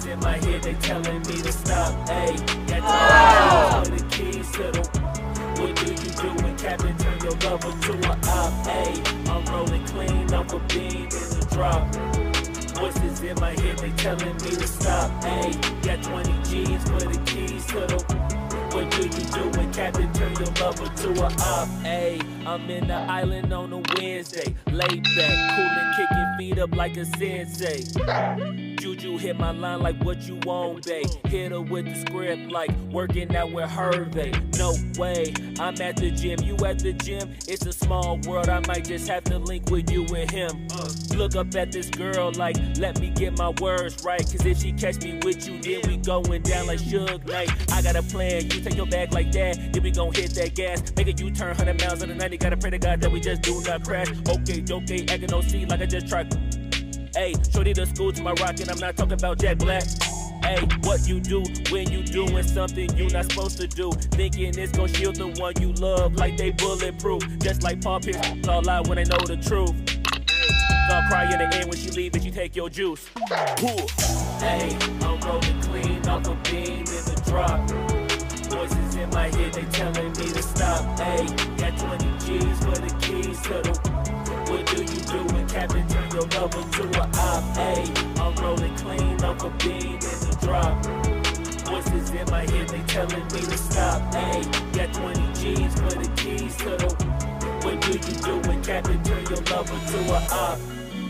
in my head, they telling me to stop. Ayy, got 20 G's for the keys to the. What do you do when Captain turn your lover to an op? Ayy, I'm rolling clean off a bean in the drop. Voices in my head, they telling me to stop. Ayy, got 20 G's for the keys to the. What do you do when Captain turn your lover to a op? Ayy, I'm in the island on a Wednesday, laid back, coolin', kicking feet up like a sensei. Juju hit my line like what you want, babe. Hit her with the script like working out with Hervey. No way, I'm at the gym, you at the gym. It's a small world, I might just have to link with you and him. Look up at this girl like, let me get my words right. Cause if she catch me with you, then we going down like Suge Knight. I got a plan, you take your bag like that, then we gon' hit that gas. Make a U-turn 100 miles on the 90, gotta pray to God that we just do not crash. Okay, acting no C like I just tried. Ayy, shorty the school to my rocket, I'm not talking about Jack Black. Ayy, what you do when you doing something you not supposed to do? Thinking it's gon' shield the one you love like they bulletproof. Just like Paul Pierce, all lie when they know the truth. I'll cry in the end when she leave and she take your juice. Ayy, I'm rolling clean off a beam in the drop. Voices in my head, they telling me to stop. Ayy, got 20 G's for the keys to the. What do you do when Captain turn your lover to a op? Ayy, I'm rolling clean off a beam in the drop. Voices in my head, they telling me to stop. Ayy, got 20 G's for the keys to the. What do you do when Captain turn your lover to a op?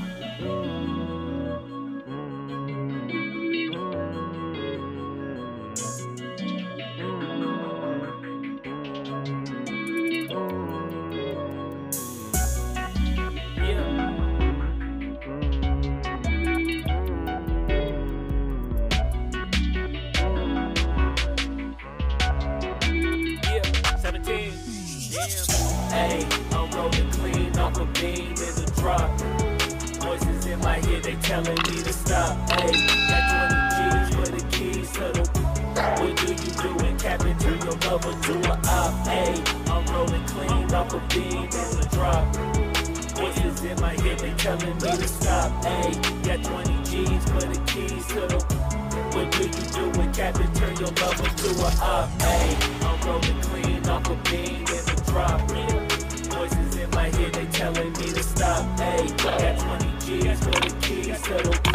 Ayy, I'm rolling clean off a beam in the drop. Voices in my head, they telling me to stop. Ayy, got 20 G's for the keys to the. What do you do when Captain turn your lover to a op? Ayy, I'm rolling clean off a beam in the drop. Voices in my head, they telling me to stop. Ayy, got 20 G's for the keys to the. What do you do when Captain turn your lover to a op? Ayy, I'm rolling clean off a beam in the drop. Voices in my head, they telling me to stop. Ayy, got 20 G's for the keys to the.